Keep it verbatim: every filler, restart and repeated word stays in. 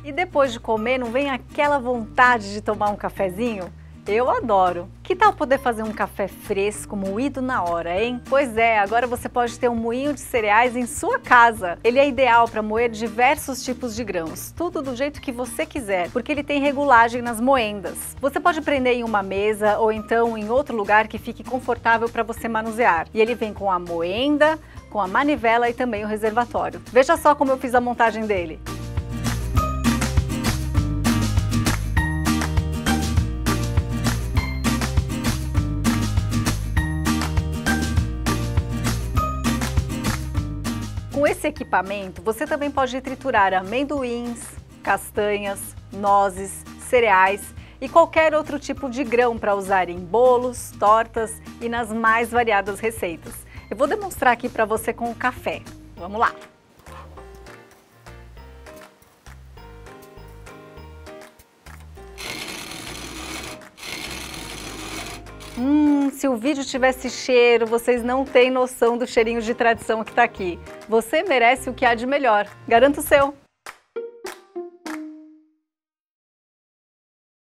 E depois de comer, não vem aquela vontade de tomar um cafezinho? Eu adoro! Que tal poder fazer um café fresco, moído na hora, hein? Pois é, agora você pode ter um moinho de cereais em sua casa. Ele é ideal para moer diversos tipos de grãos, tudo do jeito que você quiser, porque ele tem regulagem nas moendas. Você pode prender em uma mesa ou então em outro lugar que fique confortável para você manusear. E ele vem com a moenda, com a manivela e também o reservatório. Veja só como eu fiz a montagem dele. Com esse equipamento, você também pode triturar amendoins, castanhas, nozes, cereais e qualquer outro tipo de grão para usar em bolos, tortas e nas mais variadas receitas. Eu vou demonstrar aqui para você com o café. Vamos lá! Hum, se o vídeo tivesse cheiro, vocês não têm noção do cheirinho de tradição que está aqui. Você merece o que há de melhor. Garanto o seu!